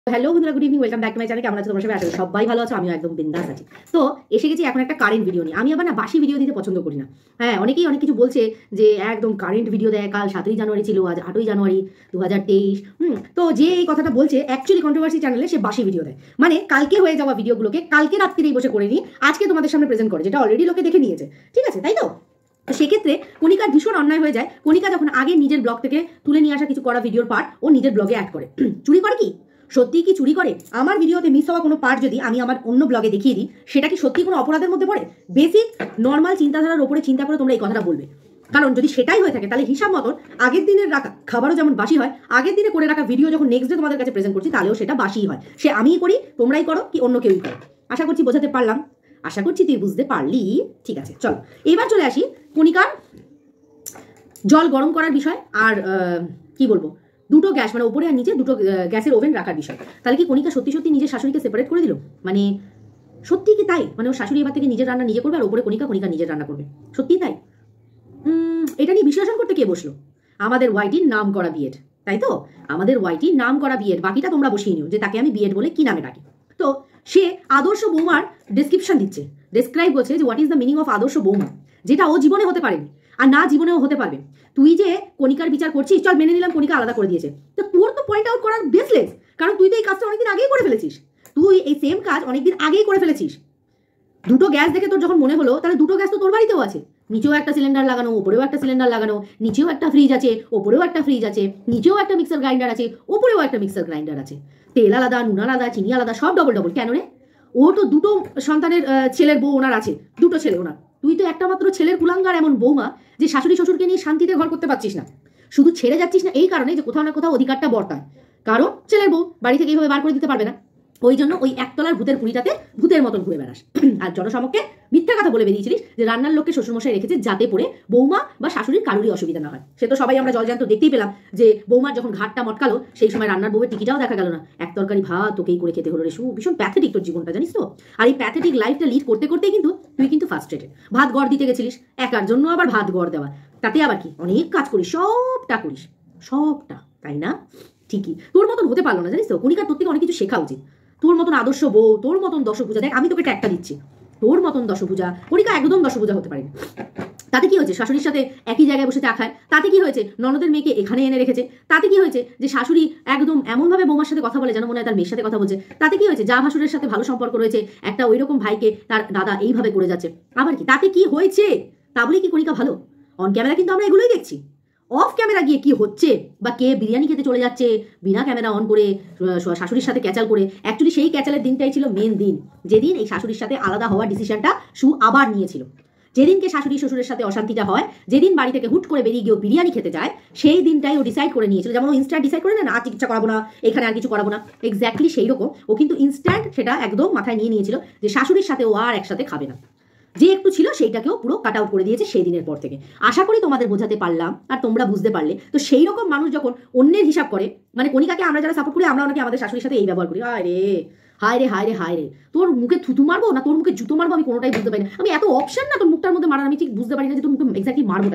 Hello বন্ধুরা, good evening, welcome back to my channel. কেমন আছো তোমরা সবাই? আশা করি সবাই ভালো আছো, আমিও একদম বিন্দাস আছি। তো এসে গেছি এখন একটা কারেন্ট ভিডিও নিয়ে। আমি আবার না বাসি ভিডিও দিতে পছন্দ করি না। হ্যাঁ, অনেকেই অনেক কিছু বলছে যে একদম কারেন্ট ভিডিও দেয়। কাল 7ই জানুয়ারি ছিল, আজ 8ই জানুয়ারি 2023। তো যে এই কথাটা বলছে অ্যাকচুয়ালি কন্ট্রোভার্সি চ্যানেলে সে বাসি ভিডিও দেয়, মানে কালকে হয়ে যাওয়া ভিডিওগুলোকে কালকে রাত্রিরেই বসে করে নিই, আজকে তোমাদের সামনে প্রেজেন্ট করে, যেটা অলরেডি লোকে দেখে নিয়েছে। ঠিক আছে, তাই তো? তো সেক্ষেত্রে কণিকার ভীষণ অন্যায় হয়ে যায়। কণিকা যখন আগে নিজের ব্লগ থেকে তুলে নিয়ে আসা কিছু করা ভিডিওর পার্ট ও নিজের ব্লগে অ্যাড করে। চুরি করে কি? সত্যি কি চুরি করে? আমার ভিডিওতে মিস হওয়া কোনো পার্ট যদি আমি আমার অন্য ব্লগে দেখিয়ে দিই, সেটা কি সত্যি কোনো অপরাধের মধ্যে পড়ে? বেসিক নর্মাল চিন্তাধারার উপরে চিন্তা করে তোমরা এই কথাটা বলবে। কারণ যদি সেটাই হয়ে থাকে, তাহলে হিসাব মতন আগের দিনের রাখা খাবারও যেমন বাসি হয়, আগের দিনে করে রাখা ভিডিও যখন নেক্সট ডে তোমাদের কাছে প্রেজেন্ট করছি, তাহলেও সেটা বাসিই হয়। সে আমিই করি, তোমরাই করো, কি অন্য কেউই করো। আশা করছি বোঝাতে পারলাম, আশা করছি তুই বুঝতে পারলি। ঠিক আছে, চলো এবার চলে আসি কণিকার জল গরম করার বিষয় আর কি বলবো, দুটো গ্যাস মানে উপরে আর নিচে দুটো গ্যাসের ওভেন রাখার বিষয়। তাহলে কি কণিকা সত্যি সত্যি নিজের শাশুড়িকে সেপারেট করে দিল? মানে সত্যি কি তাই? মানে ওর শাশুড়ি এবার থেকে নিজের রান্না নিজে করবে আর ওপরে কণিকা নিজের রান্না করবে? সত্যি তাই? এটা নিয়ে বিশ্লেষণ করতে কে বসলো? আমাদের ওয়াইটির নাম করা বিএড, তাই তো? আমাদের ওয়াইটির নাম করা বিএড, বাকিটা তোমরা বসিয়ে নিও যে তাকে আমি বিএড বলে কি নামে ডাকি। তো সে আদর্শ বৌমার ডেসক্রিপশন দিচ্ছে, ডেসক্রাইব করছে যে what is the meaning of Adarsh Bouma, যেটা ও জীবনে হতে পারেনি আর না জীবনেও হতে পারবে। তুই যে কণিকার বিচার করছিস, চল মেনে নিলাম কণিকা আলাদা করে দিয়েছে, তো তোর তো পয়েন্ট আউট করার বেসলেস, কারণ তুই তো এই কাজটা অনেকদিন আগেই করে ফেলেছিস। তুই এই সেম কাজ অনেকদিন আগেই করে ফেলেছিস। দুটো গ্যাস দেখে তোর যখন মনে হলো, তাহলে দুটো গ্যাস তো তোর বাড়িতেও আছে। নিচেও একটা সিলিন্ডার লাগানো, ওপরেও একটা সিলিন্ডার লাগানো, নিচেও একটা ফ্রিজ আছে, ওপরেও একটা ফ্রিজ আছে, নিচেও একটা মিক্সার গ্রাইন্ডার আছে, ওপরেও একটা মিক্সার গ্রাইন্ডার আছে। তেল আলাদা, নুন আলাদা, চিনি আলাদা, সব ডবল ডবল। কেন রে? ও তো দুটো সন্তানের ছেলের বউ ওনার আছে, দুটো ছেলে ওনার। তুই তো একটা মাত্র ছেলের কুলাঙ্গার এমন বৌমা যে শাশুড়ি শ্বশুরকে নিয়ে শান্তিতে ঘর করতে পারছিস না। শুধু ছেড়ে যাচ্ছিস না এই কারণে যে কোথাও না কোথাও অধিকারটা বর্তায়, কারণ ছেলের বউ বাড়ি থেকে এইভাবে বার করে দিতে পারবে না। ওই জন্য ওই একতলার ভূতের পুরীটাতে ভূতের মতন ঘুরে বেড়াস। আর জনসমক্ষে মিথ্যা কথা বলে বেরিয়েছিলিস যে রান্নার লোককে শ্বশুরমশাই রেখেছে যাতে করে বৌমা বা শাশুড়ির কারোরই অসুবিধা না হয়। সে তো সবাই আমরা জলজান্ত দেখতেই পেলাম যে বৌমার যখন ঘাটটা মটকালো, সেই সময় রান্নার বউয়ের টিকিটাও দেখা গেল না। এক তরকারি ভাত তোকেই করে খেতে হলো রে। ভীষণ প্যাথেটিক তোর জীবনটা, জানিস তো? আর এই প্যাথেটিক লাইফটা লিড করতে করতেই কিন্তু তুই ফার্স্ট্রেটেড। ভাত গড় দিতে গেছিলিস, একার জন্য আবার ভাত গড় দেওয়া, তাতে আবার কি অনেক কাজ করিস, সবটা করিস, সবটা, তাই না? ঠিকই, তোর মতন হতে পারলো না, জানিস তো? কণিকার তোর থেকে অনেক কিছু শেখা উচিত। তোর মতন আদর্শ বউ, তোর মতন দশভূজা, দেখ আমি তোকে ট্যাগটা দিচ্ছি, তোর মতন দশভূজা কণিকা একদম দশভূজা হতে পারেনি। তাতে কি হয়েছে? শাশুড়ির সাথে একই জায়গায় বসে চা খায়, তাতে কি হয়েছে? ননদের মেয়েকে এখানে এনে রেখেছে, তাতে কি হয়েছে? যে শাশুড়ি একদম এমনভাবে বৌমার সাথে কথা বলে যেন মনে হয় তার মেয়ের সাথে কথা বলছে, তাতে কি হয়েছে? যা ভাসুরের সাথে ভালো সম্পর্ক রয়েছে, একটা ওই রকম ভাইকে তার দাদা এইভাবে করে যাচ্ছে, আবার কি তাতে কি হয়েছে? তা বলে কি কণিকা ভালো? অন ক্যামেরা কিন্তু আমরা এগুলোই দেখছি, অফ ক্যামেরা গিয়ে কি হচ্ছে বা কে বিরিয়ানি খেতে চলে যাচ্ছে বিনা ক্যামেরা অন করে শাশুড়ির সাথে ক্যাচাল করে, অ্যাকচুয়ালি সেই ক্যাচালের দিনটাই ছিল মেন দিন, যেদিন এই শাশুড়ির সাথে আলাদা হওয়ার ডিসিশনটা আবার নিয়েছিল। যেদিনকে শাশুড়ি শ্বশুরের সাথে অশান্তিটা হয়, যেদিন বাড়ি থেকে হুট করে বেরিয়ে গিয়ে বিরিয়ানি খেতে যায়, সেই দিনটাই ও ডিসাইড করে নিয়েছিল। যেমন ও ইনস্ট্যান্ট ডিসাইড করে না আর চিকিৎসা করাবো না, এখানে আর কিছু করাবো না, এক্স্যাক্টলি সেই রকম ও কিন্তু ইনস্ট্যান্ট সেটা একদম মাথায় নিয়ে নিয়েছিল যে শাশুড়ির সাথে ও আর একসাথে খাবে না। যে একটু ছিল সেইটাকেও পুরো কাট আউট করে দিয়েছে সেই দিনের পর থেকে। আশা করি তোমাদের বোঝাতে পারলাম আর তোমরা বুঝতে পারলে। তো সেই রকম মানুষ যখন অন্যের হিসাব করে, মানে কণিকাকে আমরা যারা সাপোর্ট করি, আমরা অনেকে আমাদের শাশুড়ির সাথে এই ব্যবহার করি। হায় রে হায় রে হায় রে হায় রে, তোর মুখে থুতু মারবো না তোর মুখে জুতো মারবো, আমি কোনোটাই বুঝতে পারি না। আমি এত অপশন না তোর মুখটার মধ্যে মারার, আমি ঠিক বুঝতে পারি না যে তোর মুখে এক্স্যাক্টলি মারবোটা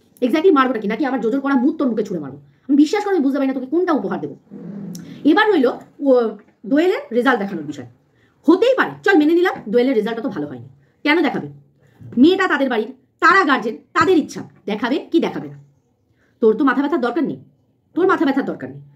কি, নাকি আমার জোজোর করা মুখ তোর মুখে ছুঁড়ে মারবো। আমি বিশ্বাস করে আমি বুঝতে পারি না তোকে কোনটা উপহার দেবো। এবার রইলো দোয়েলের রেজাল্ট দেখানোর বিষয়। হতেই পারে, চল মেনে নিলাম দোয়েলের রেজাল্টটা তো ভালো হয়নি। কেন দেখাবে? মেয়েটা তাদের বাড়ির, তারা গার্জেন, তাদের ইচ্ছা, দেখাবে কি দেখাবে না। তোর তো মাথা ব্যথার দরকার নেই, তোর মাথা ব্যথার দরকার নেই।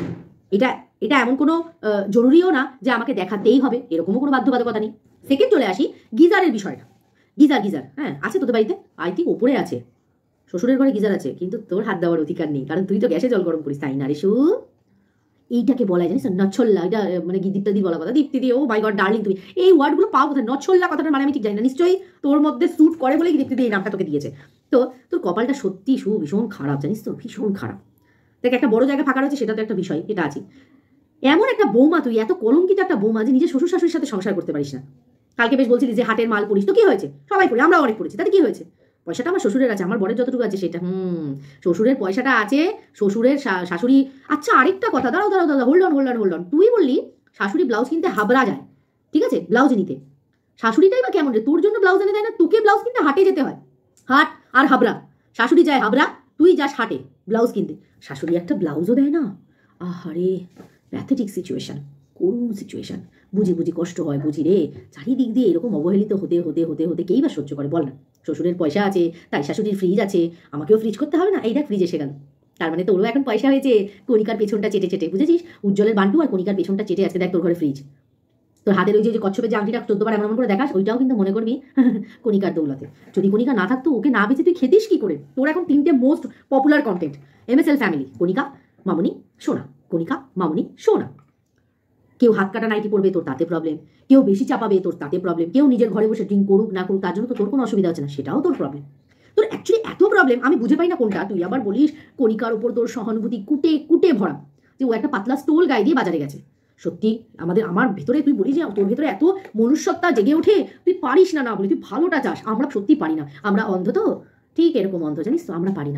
এটা এমন কোনো জরুরিও না যে আমাকে দেখাতেই হবে, এরকমও কোনো বাধ্যবাধকতা নেই। সেকেন্ড চলে আসি গিজারের বিষয়টা। গিজার হ্যাঁ আছে তোদের বাড়িতে, আই থিঙ্ক ওপরে আছে, শ্বশুরের ঘরে গিজার আছে, কিন্তু তোর হাত দেওয়ার অধিকার নেই, কারণ তুই তো গ্যাসে জল গরম করিস, তাই না রে? এইটাকে বলা জানিস নচ্ছল্লা, এটা মানে দীপ্তি বলা কথা, দীপ্তি দিয়ে ও মাই গড ডার্লিং, তুমি এই ওয়ার্ডগুলো পাও কোথায়? নচ্ছল্লা কথাটার মানে আমি ঠিক জানি না, নিশ্চয়ই তোর মধ্যে স্যুট করে বলেই দীপ্তি দিয়ে এই নামটা তোকে দিয়েছে। তো তোর কপালটা সত্যি ভীষণ খারাপ, জানিস তো, ভীষণ খারাপ। দেখ একটা বড় জায়গা ফাঁকা রয়েছে, সেটা তো একটা বিষয়, এটা আছে। এমন একটা বৌমা, তুই এত কলঙ্কিত একটা বৌমা যে নিজের শ্বশুর শাশুড়ির সাথে সংসার করতে পারিস না। কালকে বেশ বলছিলি যে হাটের মাল পড়িস, তো কি হয়েছে? সবাই পড়ি, আমরা অনেক পড়েছি, তাতে কি হয়েছে? পয়সাটা আমার শ্বশুরের আছে, আমার বরের যতটুকু আছে সেটা শ্বশুরের পয়সাটা আছে, শ্বশুরের শাশুড়ি। আচ্ছা আরেকটা কথা, দাঁড়াও হোল্ড অন, তুই বললি শাশুড়ি ব্লাউজ কিনতে হাবড়া যায়, ঠিক আছে, ব্লাউজ নিতে। শাশুড়িটাই বা কেমন রে, তোর জন্য ব্লাউজ এনে দেয় না? তোকে ব্লাউজ কিনতে হাটে যেতে হয়, হাট আর হাবড়া। শাশুড়ি যায় হাবড়া, তুই যাস হাটে ব্লাউজ কিনতে, শাশুড়ি একটা ব্লাউজও দেয় না। আহারে প্যাথেটিক সিচুয়েশন। করুণ সিচুয়েশন, বুঝি বুঝি কষ্ট হয়, বুঝি রে, চারিদিক দিয়ে এরকম অবহেলিত হতে হতে হতে হতে কেই বা সহ্য করে বল না। শ্বশুরের পয়সা আছে, তাই শাশুড়ির ফ্রিজ আছে, আমাকেও ফ্রিজ করতে হবে না, এই দেখ ফ্রিজ এসে গেল। তার মানে তোরও এখন পয়সা হয়েছে, কণিকার পেছনটা চেটে চেটে, বুঝেছিস? উজ্জ্বলের বান্টু আর কণিকার পেছনটা চেটে আজকে দেখ তোর ঘরে ফ্রিজ। তোর হাতের ওই যে কচ্ছপের যে আংটিটা 14 বার এমন করে দেখাস, ওইটাও কিন্তু মনে করবি কণিকার দৌলতে। যদি কণিকা না থাকতো, ওকে না বেঁচে তুই খেতিস কি করে? তোর এখন 3টে most popular content, MSL family, Kanika, Mamoni, Sona, Kanika, Mamoni, সোনা। কেউ হাত কাটা নাইটি পড়বে, তোর তাতে প্রবলেম। কেউ বেশি চাপাবে, তোর তাতে প্রবলেম। কেউ নিজের ঘরে বসে ড্রিঙ্ক করুক না করুক, তার জন্য তো তোর কোনো অসুবিধা হচ্ছে না, সেটাও তোর প্রবলেম। তোর অ্যাকচুয়ালি এত প্রবলেম, আমি বুঝে পাই না কোনটা। তুই আবার বলিস কণিকার ওপর তোর সহানুভূতি কুটে কুটে ভরা, যে ও একটা পাতলা স্টোল গায়ে দিয়ে বাজারে গেছে। সত্যি আমার ভেতরে তুই বলিস যে তোর ভেতরে এত মনুষ্যত্বা জেগে ওঠে, তুই পারিস না বলি, তুই ভালোটা চাস। আমরা সত্যি পারি না, আমরা অন্ধ তো, ঠিক এরকম অন্ধ, জানিস তো, আমরা পারি না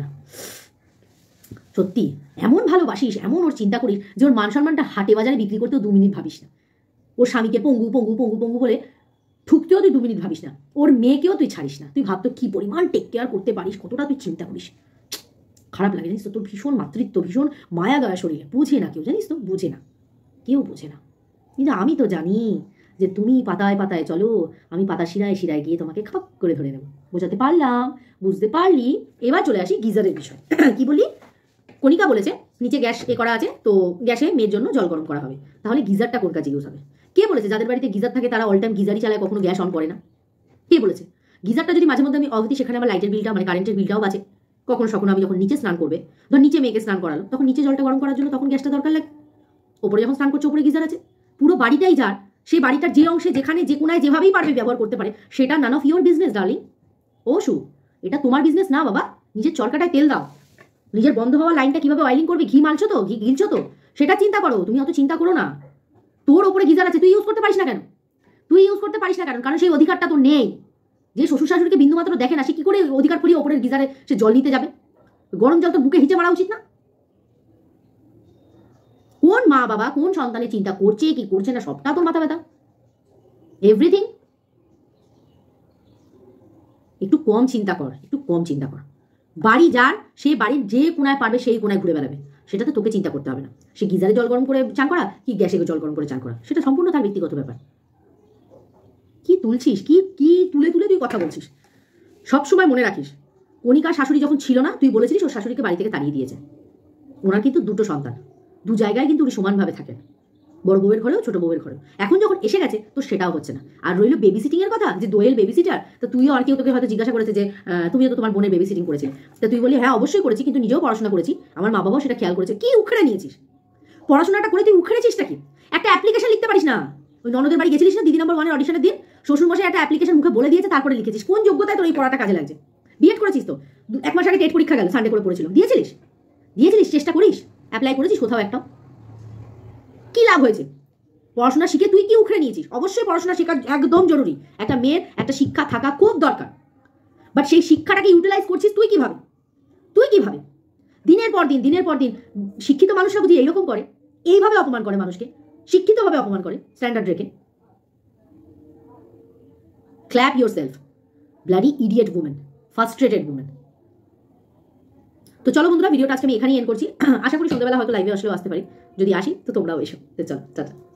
সত্যি। এমন ভালোবাসিস, এমন ওর চিন্তা করিস যে ওর মান সম্মানটা হাটে বাজারে বিক্রি করতেও 2 মিনিট ভাবিস না। ওর স্বামীকে পঙ্গু পঙ্গু পঙ্গু পঙ্গু বলে ঠুকতেও তুই 2 মিনিট ভাবিস না। ওর মেয়েকেও তুই ছাড়িস না। তুই ভাবতো কি পরিমাণ টেক কেয়ার করতে পারিস, কতটা তুই চিন্তা করিস। খারাপ লাগে জানিস তো, তোর ভীষণ মাতৃত্ব, ভীষণ মায়া দয়া শরীরে। বুঝে না কেউ, জানিস তো, বুঝে না কেউ, বোঝে না। কিন্তু আমি তো জানি যে তুমি পাতায় পাতায় চলো, আমি পাতা শিরায় শিরায় গিয়ে তোমাকে খাপ করে ধরে নেবো। বোঝাতে পারলাম? বুঝতে পারলি? এবার চলে আসি গিজারের বিষয়। কি বলি? কণিকা বলেছে নিচে গ্যাস করা আছে, তো গ্যাসে মেয়ের জন্য জল গরম করা হবে। তাহলে গিজারটা কোন কাজে ইউজ হবে? কে বলেছে যাদের বাড়িতে গিজার থাকে তারা অল টাইম গিজারই চালায়, কখনো গ্যাস অন করে না? কে বলেছে? গিজারটা যদি মাঝে মধ্যে আমি অবধি, সেখানে আমার লাইটের বিলটা, মানে কারেন্টের বিলটাও বাঁচে। কখনো সখনো আমি যখন নিচে স্নান করবে, ধর নিচে মেয়েকে স্নান করালো, তখন নিচে জলটা গরম করার জন্য তখন গ্যাসটা দরকার লাগে। ওপরে যখন স্নান করছে, ওপরে গিজার আছে। পুরো বাড়িটাই যার, সেই বাড়িটার যে অংশে, যেখানে, যে কোনায় যেভাবেই পারবে ব্যবহার করতে পারে, সেটা none of your business darling. ও শু, এটা তোমার বিজনেস না বাবা। নিজের চরকাটায় তেল দাও, নিজের বন্ধ হওয়া লাইনটা কিভাবে অয়েলিং করবে, ঘি মালছো তো, ঘি গিলছো তো, সেটা চিন্তা করো। তুমি অত চিন্তা করো না। তোর ওপরে গিজার আছে, তুই ইউজ করতে পারিস না কেন? তুই ইউজ করতে পারিস না কেন? কারণ সেই অধিকারটা তোর নেই। যে শ্বশুর শাশুড়িকে বিন্দু মাত্র দেখে না, সে কি করে অধিকার করিয়ে ওপরের গিজারে সে জল নিতে যাবে? গরম জল তো বুকে হিচে মারা উচিত না? কোন মা বাবা কোন সন্তানের চিন্তা করছে কি করছে না, সবটা তোর মাথা ব্যথা। এভরিথিং একটু কম চিন্তা কর, একটু কম চিন্তা কর। বাড়ি যার, সে বাড়ির যে কোনায় পারবে সেই কোনায় ঘুরে বেড়াবে, সেটাতে তোকে চিন্তা করতে হবে না। সে গিজারে জল গরম করে চান করা কি গ্যাসে জল গরম করে চান করা, সেটা সম্পূর্ণ তার ব্যক্তিগত ব্যাপার। কি তুলছিস, কি কি তুলে তুলে তুই কথা বলছিস? সবসময় মনে রাখিস, কণিকার শাশুড়ি যখন ছিল না, তুই বলেছিলিস ওর শাশুড়িকে বাড়ি থেকে তাড়িয়ে দিয়েছে। ওনার কিন্তু 2টো সন্তান, 2 জায়গায় কিন্তু উনি সমানভাবে থাকেন, বড় বউয়ের ঘরেও ছোট বউয়ের ঘরেও। এখন যখন এসে গেছে তো সেটাও হচ্ছে না। আর রইল বেবি সিটিং এর কথা, যে দোয়েল বেবি সিটার। তো তুইও আর কেউ তোকে হয়তো জিজ্ঞাসা করেছে যে তুমিও তো তোমার বোনের বেবি সিটিং করেছিলে, তো তুই বলি হ্যাঁ অবশ্যই করেছি, কিন্তু নিজেও পড়াশোনা করেছি, আমার মা বাবাও সেটা খেয়াল করেছে। কি উখড়ে নিয়েছিস? পড়াশোনাটা করে তুই উখড়েছিসটা কি? একটা অ্যাপ্লিকেশন লিখতে পারিস না? ওই ননদের বাড়ি গেছিলিস না দিদি নম্বর 1-এর অডিশনের দিন, শ্বশুরমশাই একটা অ্যাপ্লিকেশন মুখে বলে দিয়েছে, তারপরে লিখেছিস। কোন যোগ্যতায় তোর এই পড়াটা কাজে লাগছে? বিএড করেছিস তো, 1 মাস আগে টেট পরীক্ষা গেল, সানডে করে পড়েছিল, দিয়েছিলিস? চেষ্টা করিস, অ্যাপ্লাই করেছিস কোথাও একটা? কি লাভ হয়েছে? পড়াশোনা শিখে তুই কি উখড়ে নিয়েছিস? অবশ্যই পড়াশোনা শেখা একদম জরুরি, একটা মেয়ের একটা শিক্ষা থাকা খুব দরকার। বাট সেই শিক্ষাটাকে ইউটিলাইজ করছিস তুই কিভাবে? দিনের পর দিন শিক্ষিত মানুষরা বুঝি এইরকম করে, এইভাবে অপমান করে মানুষকে, শিক্ষিতভাবে অপমান করে, স্ট্যান্ডার্ড রেখে। Clap yourself, bloody idiot women, frustrated women. তো চলো বন্ধুরা, ভিডিওটা আজকে আমি এখানেই এন্ড করছি। আশা করি সন্ধ্যাবেলা হয়তো লাইভে আসলেও আসতে পারি, যদি আসি তো তোমরাও এসো। তো চলো, টাটা।